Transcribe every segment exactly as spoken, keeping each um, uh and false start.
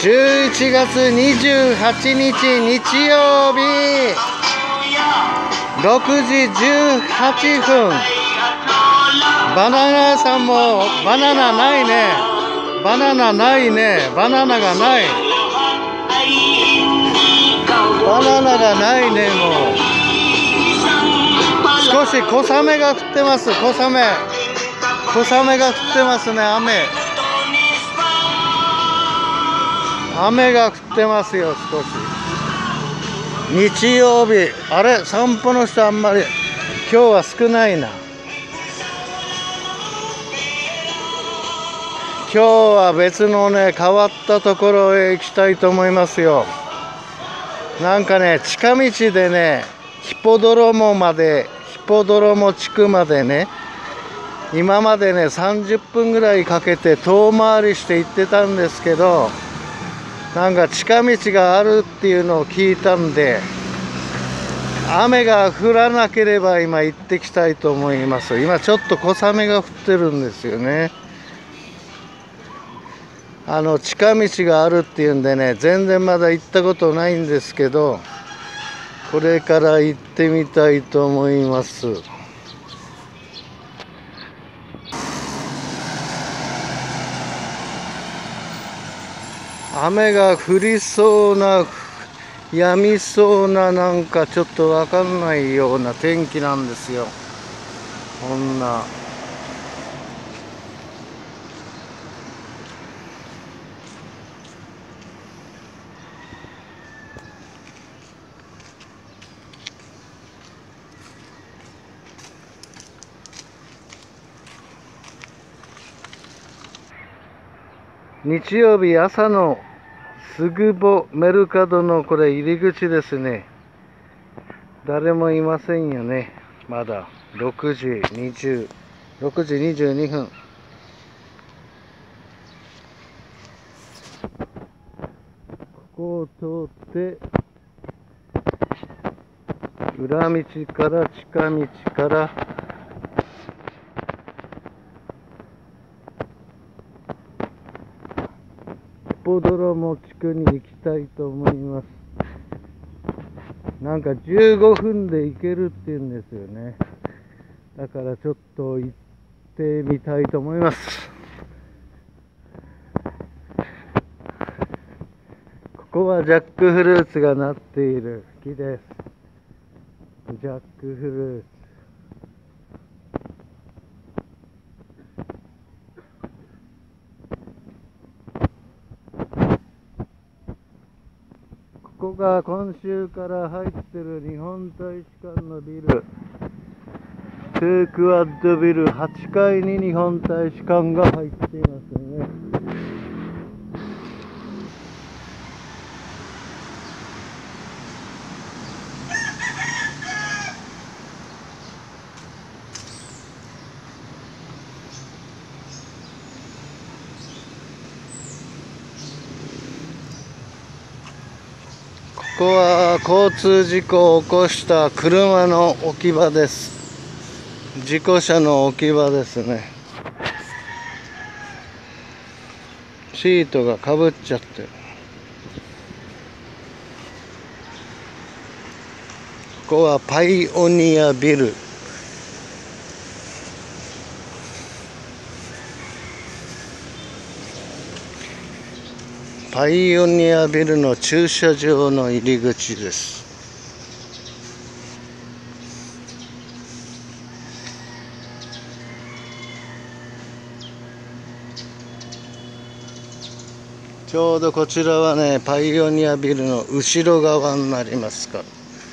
じゅういちがつにじゅうはちにち日曜日ろくじじゅうはっぷん。バナナ屋さんもバナナないね。バナナないね。バナナがない。バナナがないね。もう少し小雨が降ってます。小雨小雨が降ってますね。雨雨が降ってますよ。少し日曜日、あれ散歩の人あんまり今日は少ないな。今日は別のね変わったところへ行きたいと思いますよ。なんかね近道でねヒポドロモまでヒポドロモ地区までね今までねさんじゅっぷんぐらいかけて遠回りして行ってたんですけど、なんか近道があるっていうのを聞いたんで、雨が降らなければ今行ってきたいと思います。今ちょっと小雨が降ってるんですよね。あの近道があるっていうんでね、全然まだ行ったことないんですけど、これから行ってみたいと思います。雨が降りそうな、やみそうな、なんかちょっとわかんないような天気なんですよ。こんな。日曜日朝のスグボメルカドのこれ入り口ですね。誰もいませんよね。まだろくじにじゅう、ろくじにじゅうにふん。ここを通って裏道から近道からヒポドロモ地区に行きたいと思います。なんかじゅうごふんで行けるって言うんですよね。だからちょっと行ってみたいと思います。ここはジャックフルーツがなっている木です。ジャックフルーツ。ここが今週から入ってる日本大使館のビル、トゥークワッドビルはちかいに日本大使館が入っていますね。ここは交通事故を起こした車の置き場です。事故車の置き場ですね。シートがかぶっちゃってる。ここはパイオニアビル。パイオニアビルの駐車場の入り口です。ちょうどこちらはね、パイオニアビルの後ろ側になりますか。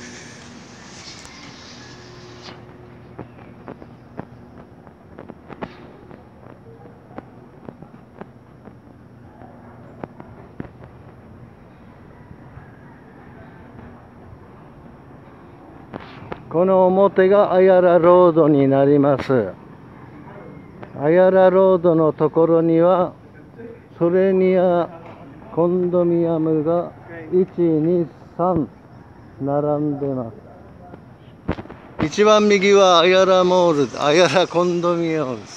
この表がアヤラロードになります。アヤラロードのところにはソレニアコンドミアムがいち、に、さん並んでます。一番右はアヤラモール、アヤラコンドミアムです。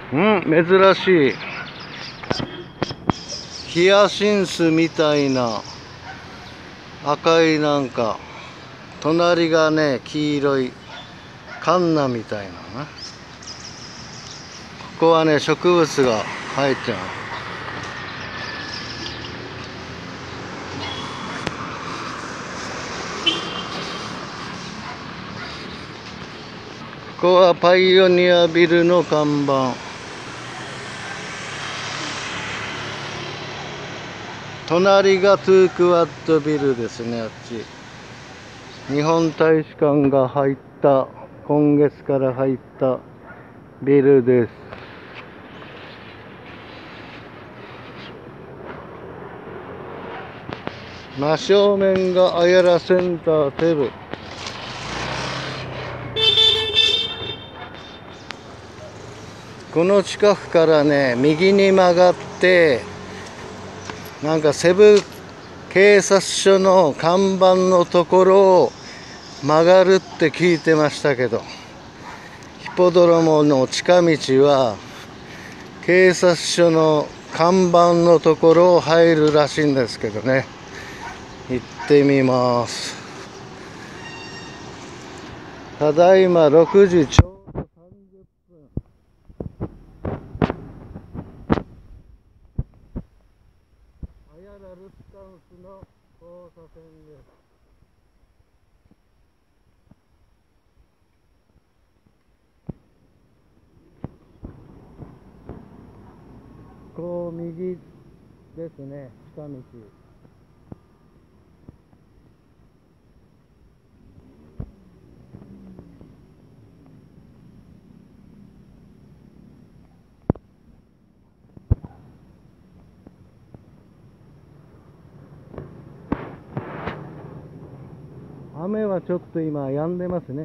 うん珍しいヒヤシンスみたいな赤いなんか隣がね黄色いカンナみたいなな。ここはね植物が生えてます。ここはパイオニアビルの看板。隣がトゥークワッドビルですね。あっち日本大使館が入った今月から入ったビルです。真正面がアヤラセンターテル。この近くからね右に曲がってなんかセブ警察署の看板のところを曲がるって聞いてましたけど、ヒポドロモの近道は警察署の看板のところを入るらしいんですけどね。行ってみます。ただいまろくじちょうどさんじゅっぷん。アヤラルスタンスの交差点です。こう右ですね、近道。雨はちょっと今止んでますね。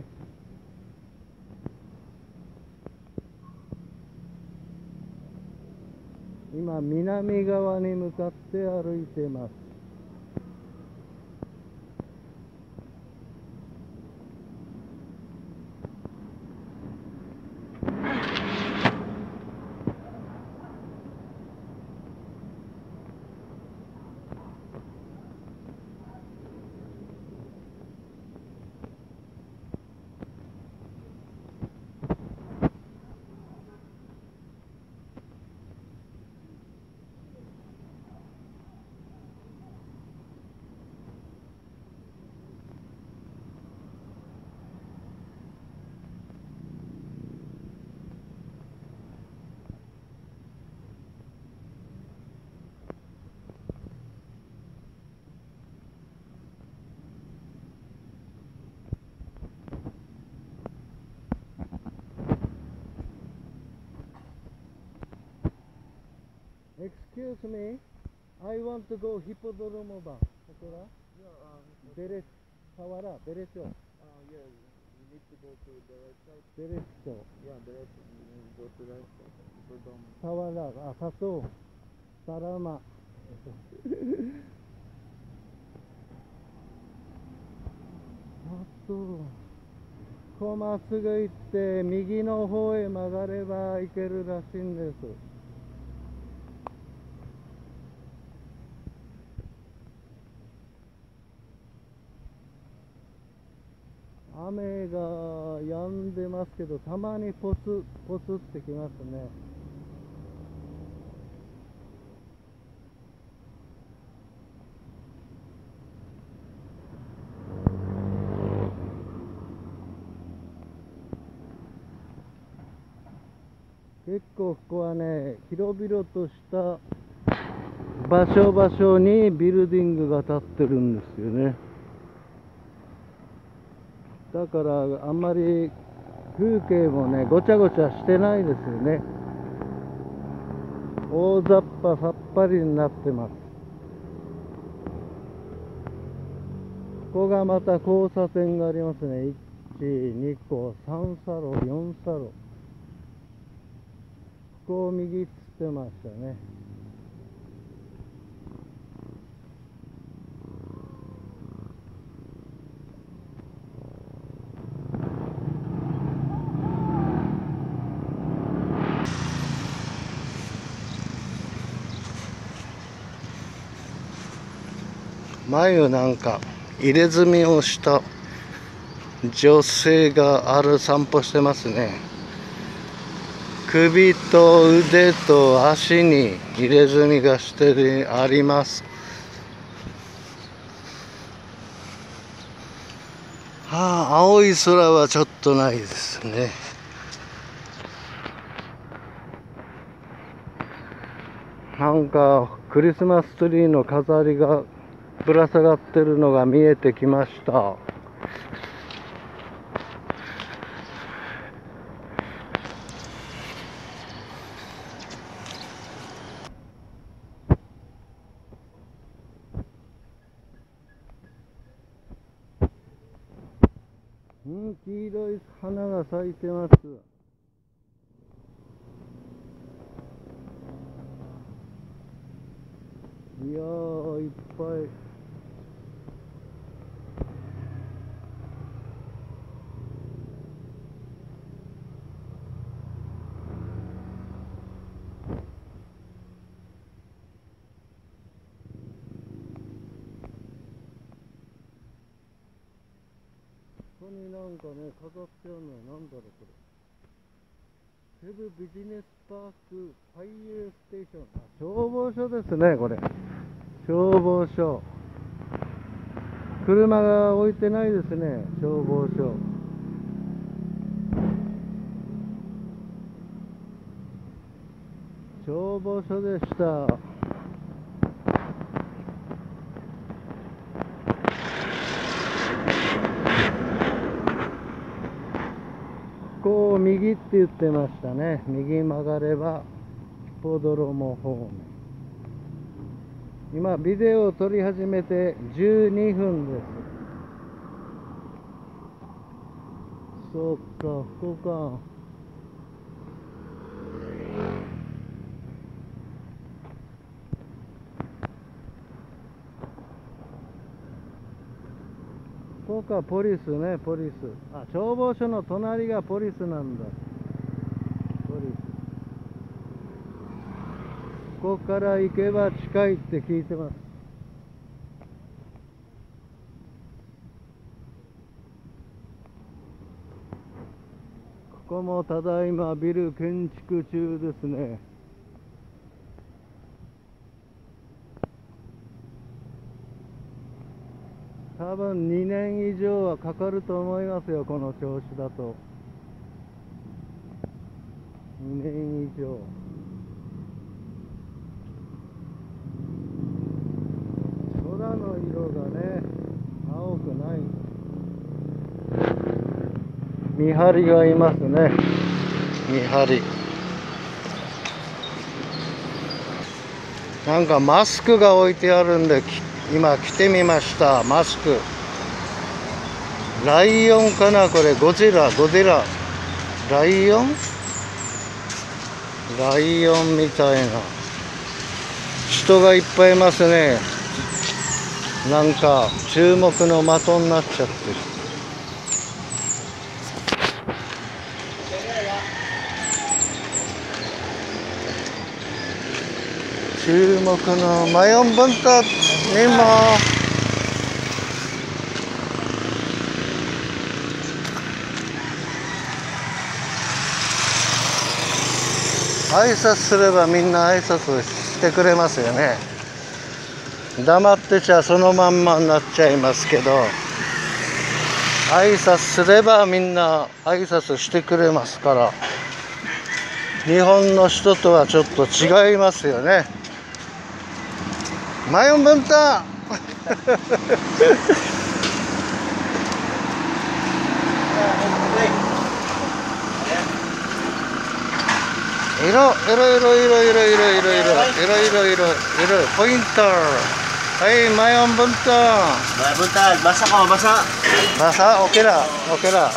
今南側に向かって歩いてます。Excuse me, I want to go Hippodromo bar. Sakura? Yeah, um, Beres, Sawara, Berecho. uh, yeah, you need to go to the right side. Berecho. Yeah, the right side. You need to go to the right side. Hippodrome. Sawara, ah, Sato, Sarama. あとこうまっすぐ行って右の方へ曲がれば行けるらしいんです。雨が止んでますけど、たまにポツポツってきますね。結構ここはね、広々とした場所場所にビルディングが建ってるんですよね。だからあんまり風景もねごちゃごちゃしてないですよね。大雑把さっぱりになってます。ここがまた交差点がありますね。いち、にこ、さんさろう、よんさろう。ここを右っつってましたね。 眉なんか入れ墨をした女性がある散歩してますね。首と腕と足に入れ墨がしてあります。はあ、青い空はちょっとないですね。なんかクリスマスツリーの飾りがぶら下がってるのが見えてきました。うん、黄色い花が咲いてます。いやー、いっぱい。ここになんかね、飾ってあるのはなんだろう、これ。セブビジネスパークファイヤーステーション。あ、消防署ですね、これ。消防署。車が置いてないですね、消防署。消防署でした。ここを右って言ってましたね。右曲がればヒポドロモ方面。今ビデオを撮り始めてじゅうにふんです。そうか、ここか。ここか、ポリスね、ポリス。あ、消防署の隣がポリスなんだ。ポリス。ここから行けば近いって聞いてます。ここもただいまビル建築中ですね。多分にねん以上はかかると思いますよ、この調子だと。にねん以上。空の色がね、青くない。見張りがいますね、見張り。なんかマスクが置いてあるんで、今着てみました。マスク。ライオンかな、これ。ゴジラ、ゴジラ。ライオンライオンみたいな。人がいっぱいいますね。なんか注目の的になっちゃってる。注目のマヨンブンタにも挨拶すればみんな挨拶してくれますよね。黙ってちゃそのまんまになっちゃいますけど、挨拶すればみんな挨拶してくれますから、日本の人とはちょっと違いますよね。マヨンブンタ色、色、色、色、色、色、色、色、色、色、色、ポインター。はい、マヨンブンタ。 Mayon Bunta, basa ka, basa. Basa? Okay na, okay na.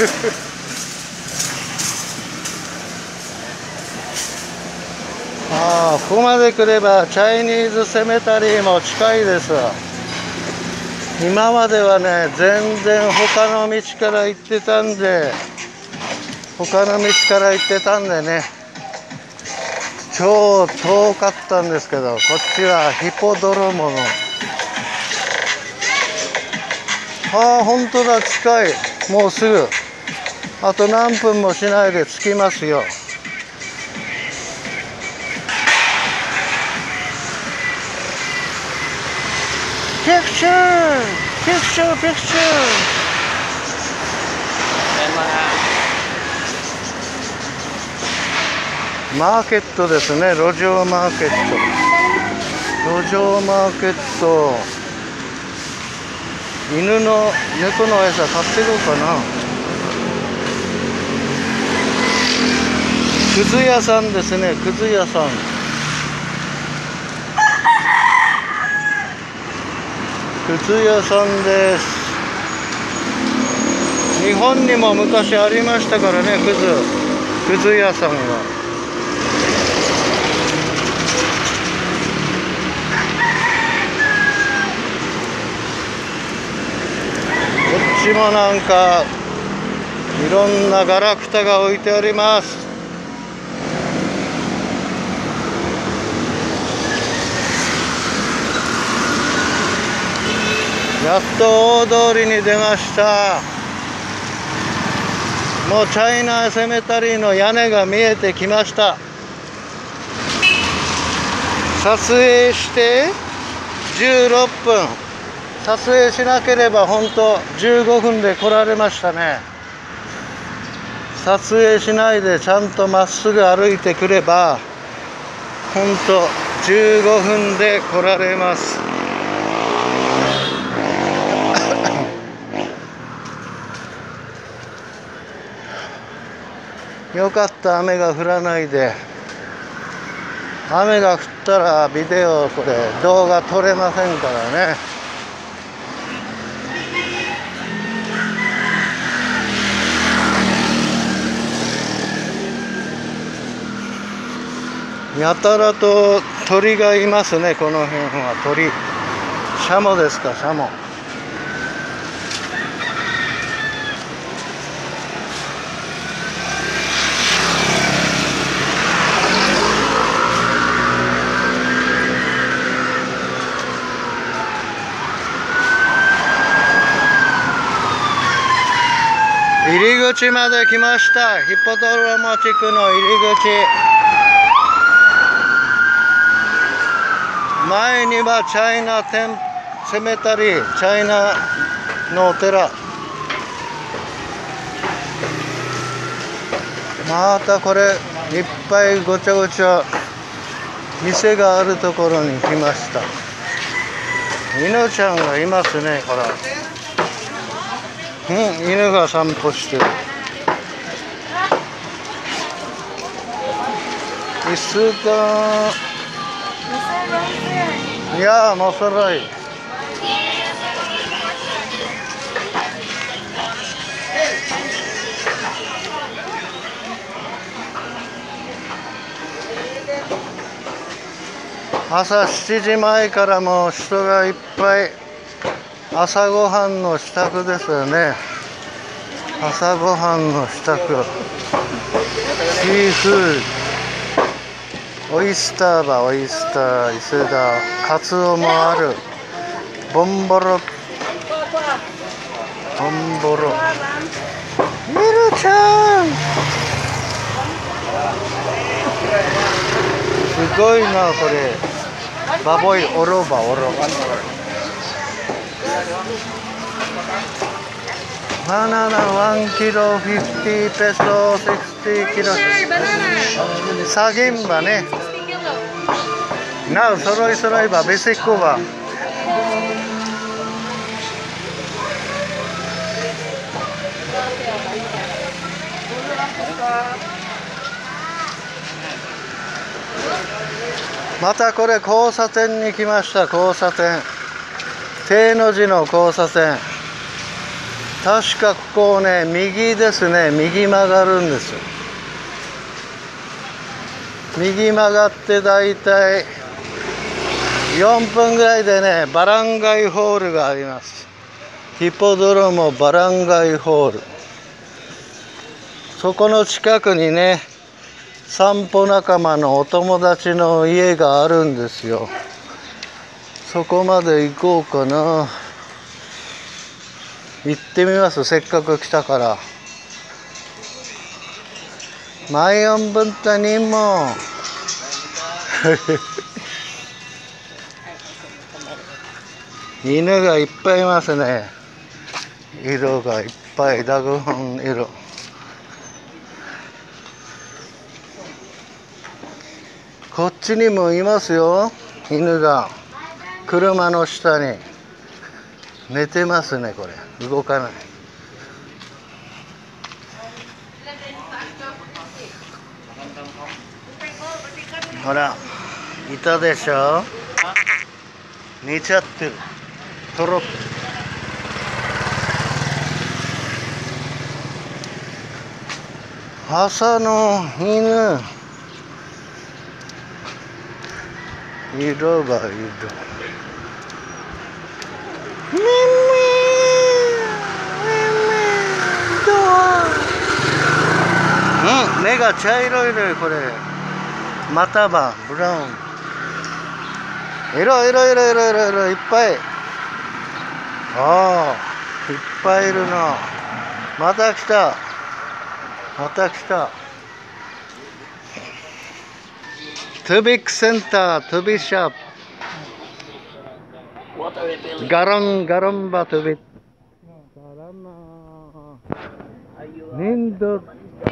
ああ、ここまで来ればチャイニーズセメタリーも近いです。今まではね、全然他の道から行ってたんで、他の道から行ってたんでね、超遠かったんですけど、こっちはヒポドロモのああ、本当だ、近い。もうすぐ。あと何分もしないで着きますよ。ピクチャーピクチャーピクチャーマーケットですね。路上マーケット。路上マーケット。犬の猫の餌買っていこうかな。くず屋さんですね。くず屋さん。くず屋さんです。日本にも昔ありましたからね、くずくず屋さんは。こっちもなんかいろんなガラクタが置いてあります。やっと大通りに出ました。もうチャイナセメタリーの屋根が見えてきました。撮影してじゅうろっぷん。撮影しなければ本当じゅうごふんで来られましたね。撮影しないでちゃんとまっすぐ歩いてくれば本当じゅうごふんで来られます。よかった、雨が降らないで。雨が降ったらビデオこれ動画撮れませんからね。やたらと鳥がいますね。この辺は鳥、シャモですか、シャモ。入り口まで来ました。ヒポドロモ地区の入り口。前にはチャイナテンセメタリー、チャイナのお寺。またこれいっぱいごちゃごちゃ店があるところに来ました。犬ちゃんがいますね。ほら、うん、犬が散歩してる。椅子がいやー、もうそろい。朝しちじまえからもう人がいっぱい。朝ごはんの支度ですよね。朝ごはんの支度。シーフード、オイスターばオイスター、伊勢だ、カツオもある。ボンボロ、ボンボロ。ミルちゃん。すごいなこれ。バボイオロバオロ。バナナワンキロフィフティーペソシックスティーキロ。サギンバね。なおそろいそろいばベシックば。またこれ交差点に来ました。交差点、定の字の交差点。確かここをね、右ですね。右曲がるんですよ。右曲がってだいたいよんぷんぐらいでね、バランガイホールがあります。ヒポドロモバランガイホール。そこの近くにね、散歩仲間のお友達の家があるんですよ。そこまで行こうかな。 行ってみます。せっかく来たから。Mayong punta nimo. Inuがいっぱいいますね。色がいっぱい、ダグホン色。こっちにもいますよ、犬が。車の下に寝てますね。これ動かない。ほら、いたでしょ。寝ちゃってる。とろっ。朝の犬。色が色。うん、目が茶色いね、これ。股ばブラウン。色色色色色色いっぱい。ああ、いっぱいいるな。また来た。また来た。トゥビックセンター、トゥビシャープ。ガロンガロンバトゥビッ。ガラナ。ニンド。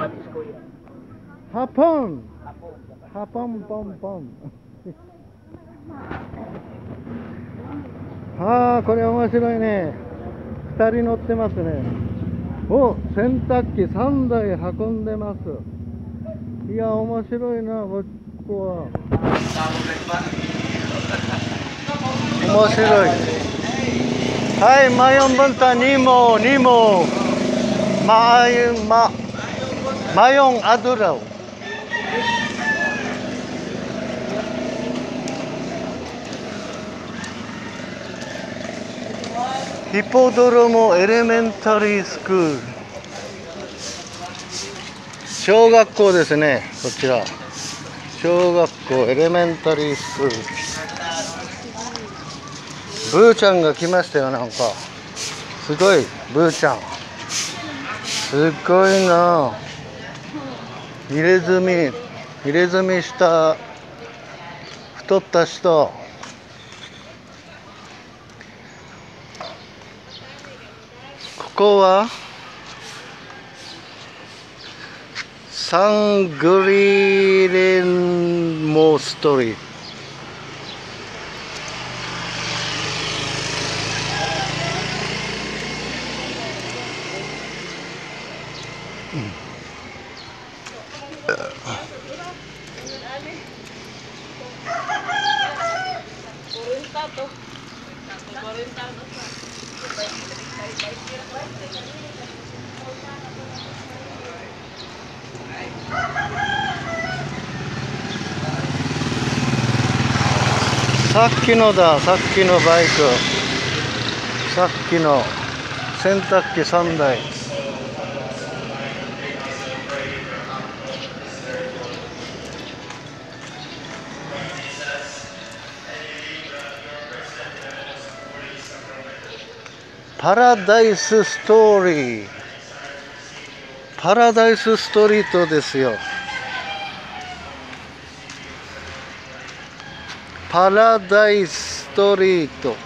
ハポン。ハポンポンポン。はあ、これ面白いね。二人乗ってますね。お、洗濯機三台運んでます。いや、面白いな、ここは。面白い。はい、mayong punta nimo, nimo. Maayong ma mayong adlaw. Hippodromo Elementary School。小学校ですね、こちら。小学校エレメンタリースクール。ブーちゃんが来ましたよ、なんか。すごい、ブーちゃん。すごいな。入れ墨、入れ墨した太った人。ここはサングリレンモストリート。さっきのだ、さっきのバイク。さっきの洗濯機さんだい。パラダイスストーリー。パラダイスストリートですよ。パラダイスストリート。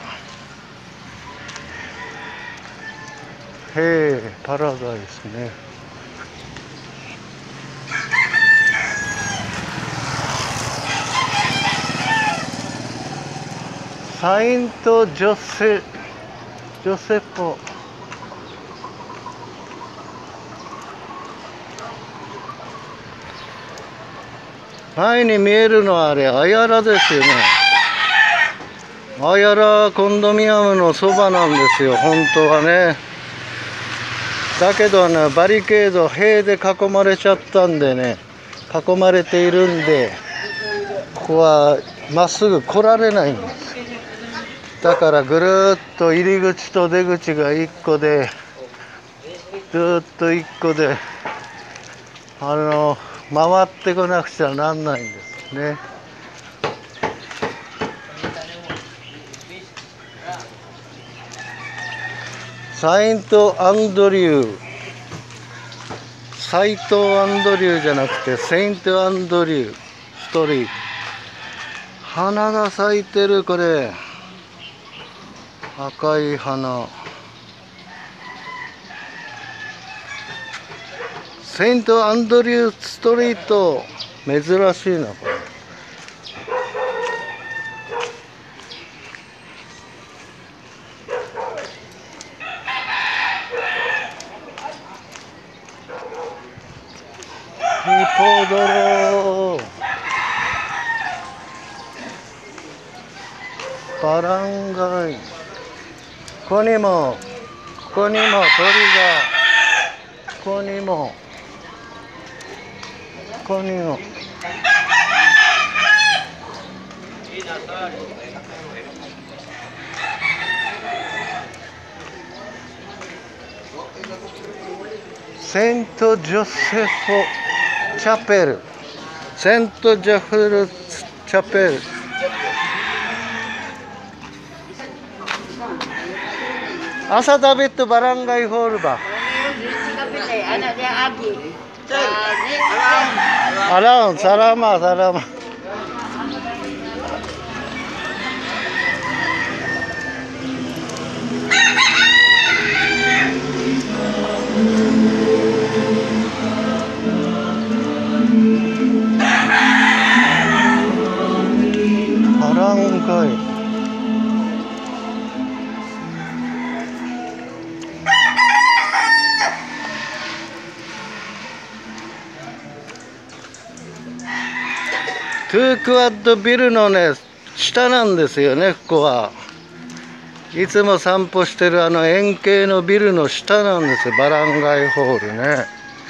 へえ、パラダイスね。サイントジョセジョセポ。前に見えるのはあれ、アヤラですよね。アヤラコンドミニアムのそばなんですよ、本当はね。だけどね、バリケード、塀で囲まれちゃったんでね、囲まれているんで、ここはまっすぐ来られないんです。だからぐるーっと入り口と出口がいっこで、ずーっといっこで、あの、回ってこなくちゃなんないんですね。 サイントアンドリュー。サイトアンドリューじゃなくてセイントアンドリューストリート。花が咲いてる、これ。赤い花。セイントアンドリューストリート。珍しいな、これ。ヒポドロバランガイ。ここにもここにも鳥が、ここにもここにもセントジョセフチャペル、セントジョフルチャペル。Asa David to Barangay Hall ba? Alam, salama, salama. Barangay.トゥークワッドビルのね、下なんですよね、ここは。いつも散歩してるあの円形のビルの下なんですよ、バランガイホールね。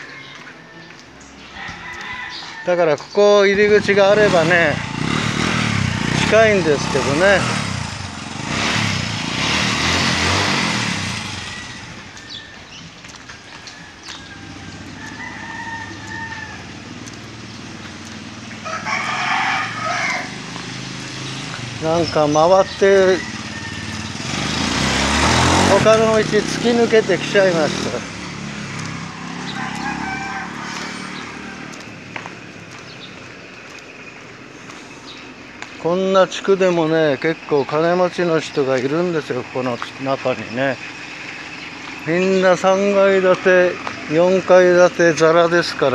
だからここ入り口があればね、近いんですけどね。なんか回って他の道突き抜けてきちゃいました。こんな地区でもね、結構金持ちの人がいるんですよ、この中にね。みんなさんがい建てよんかい建てざらですから。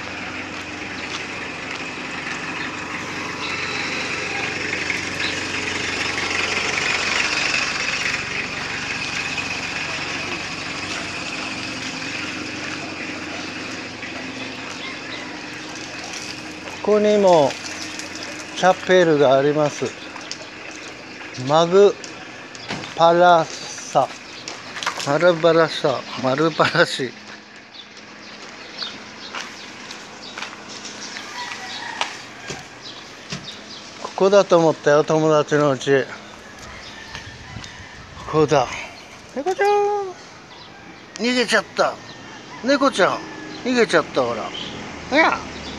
ここにもチャペルがあります。マグパラサ、マルバラサ、マルバラシ。ここだと思ったよ、友達のうち。ここだ。猫ちゃん逃げちゃった。猫ちゃん逃げちゃった、ほら。いや、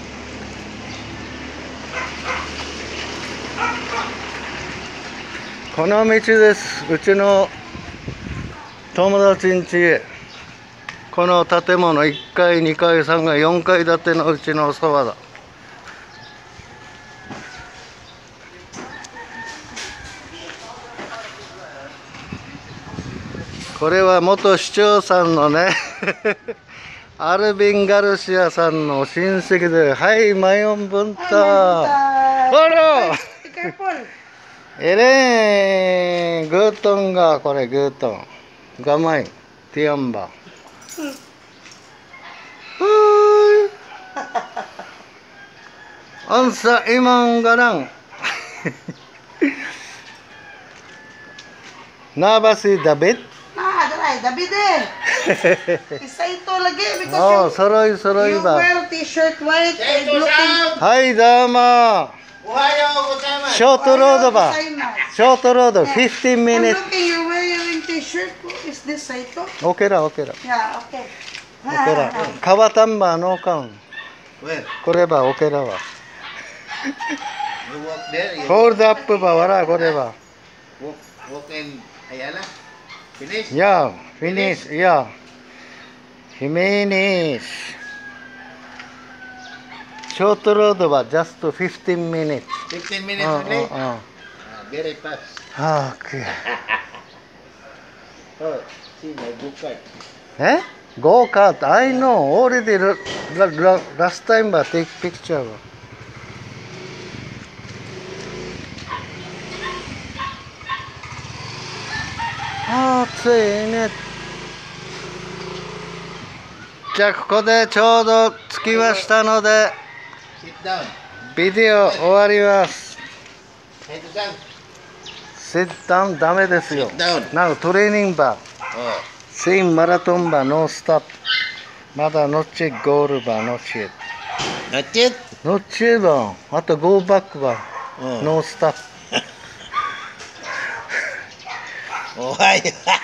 この道です。うちの友達ん家。この建物いっかいにかいさんがいよんかい建てのうちのそばだ。これは元市長さんのねアルビン・ガルシアさんの親戚で、はい、マヨンブンター。ほらエレーン、グートンが、これグートン。ガマイ、ティアンバ。はーい。アンサイマンガラン。ナバシダビッ。 Ah, daray, David eh. Isa ito lagi because Oh, you, soroy, soroy you ba? wear t-shirt white and looking はい、どうも。 おはようございます。 ショートロードば。 Gozaimasu. ショートロード、じゅうご I'm minutes。 looking, you're wearing t-shirt. Is this Saito? オケラ、オケラ。オ Yeah, okay. ケラ。カワタンバーノーカウン。 Where? これば、オケラは。 You walk there? You ホールドアップば、わら、これば。 walk, walk in Ayala? Finish? Yeah, finish. Yeah. Finish. Short road was just fifteen minutes. fifteen minutes Uh, only? uh, uh. Ah, very fast. Okay. Oh, see my book card. Eh? Go kart. I know. Already la- la- la- last time I take picture. あー暑いね。じゃあここでちょうど着きましたので Sit down. ビデオ終わります。 Head down. Sit down ダメですよ。 Sit down. なおトレーニングバー Oh, セインマラトンバーノースタップまだノッチゴールバーノッチ not yet? ノッチバーあとゴーバックバー Oh. ノースタップ Oh, hi.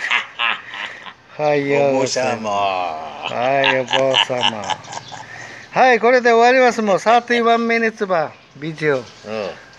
はいよお坊様。 はいお坊様はいこれで終わりますもうさんじゅういちミニッツバービデオ Oh.